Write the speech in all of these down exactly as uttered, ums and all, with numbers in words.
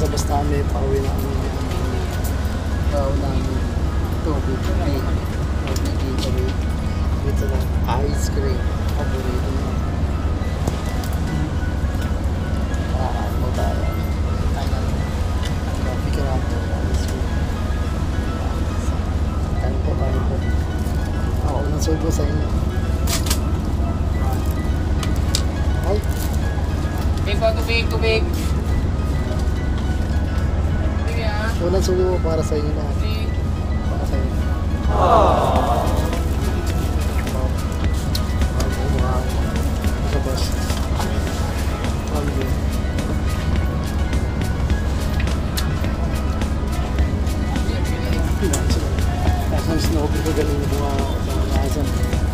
Kasabas namin, pauwi namin yung tao namin. Ito, bibigay. Bibigay kami. Ito lang, ice cream. Paborito na. Kakain mo tayo. Coffee ka lang po. Ice cream. Kain po, kain po. Ako nang subo sa inyo. Ay! Tubig po, tubig, tubig. Tubig ah. Unang subo para sa inyo lahat. Tubig. Para sa inyo. Aww. Snow ko galing na mga pangalasan.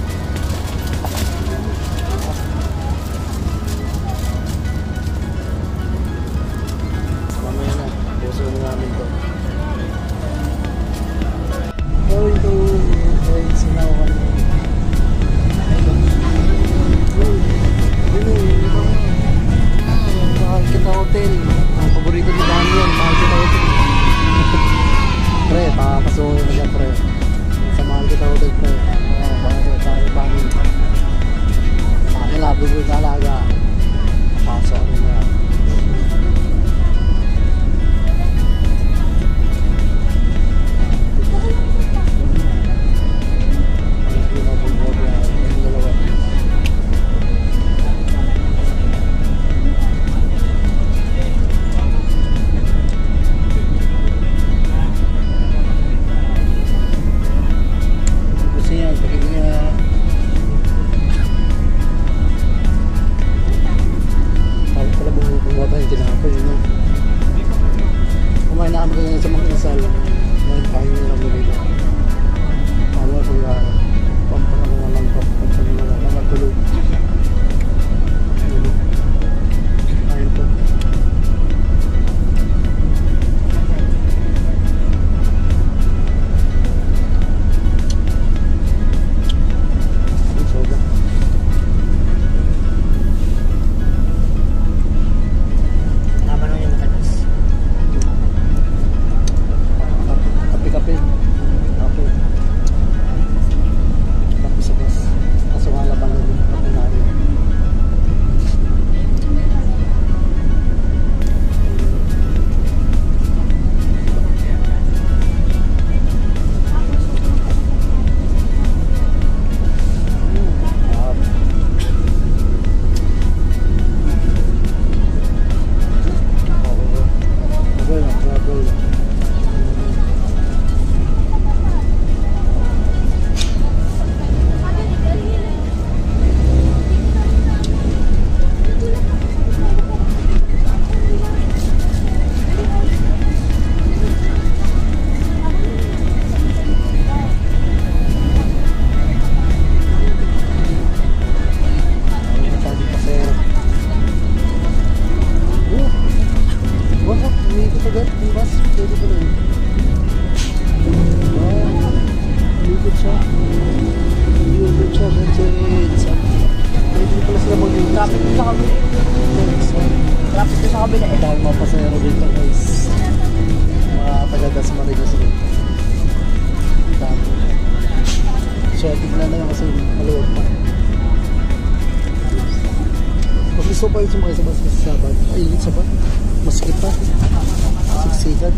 Mamaya na, puso na namin to. Oh, ito ay sinaw kami. Mahal kita hotel. Ang paborito ni Daniel, mahal kita hotel. Pre, pakapasukin mo dyan, pre. Mahal kita hotel pre. Bakit tayo pangin. Akin labi ko yung alaga. Pasok ako na. Kumain na kami kanina sa mga isal. Ngayon kain nila kami dito. Paano kung uh, pampang na lang to. Pampang na lang. Mga tulog. Kain po. Soda. Tama na yung matagas. Kape. Kape. Kape sa gas. Kaso nga labang na rin. Kape namin. Traffic ko sa kabila. Traffic ko sa kabila eh. Dahil mga pasayero dito guys. Mga taga-gas marinas rin. Dami. So, tignan na lang kasi maluwag pa. Mas gusto pa yung sumakay sa bus kasi sabat. Ay, yung sabat. Masikip pa. Siksikan.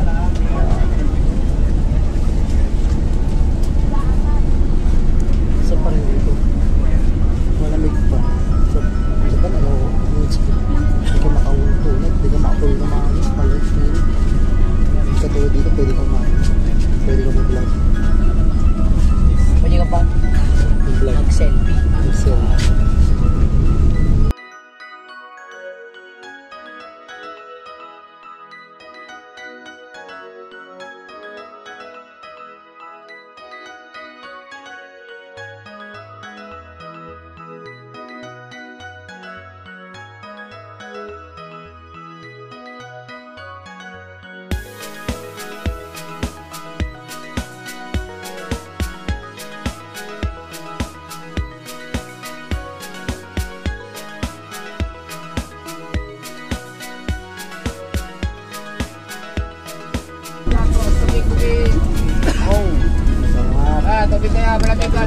Isa pa rin dito. Malamig pa. So, ito ba na ako? Hindi ka makahulog. Hindi ka makahulog na mga alis pala. Katulad dito, pwede ka makain. Pwede ka mag-vlog. Pwede ka pa Mag-vlog. mag-selfie. Mag-selfie. dito ya, pala dito.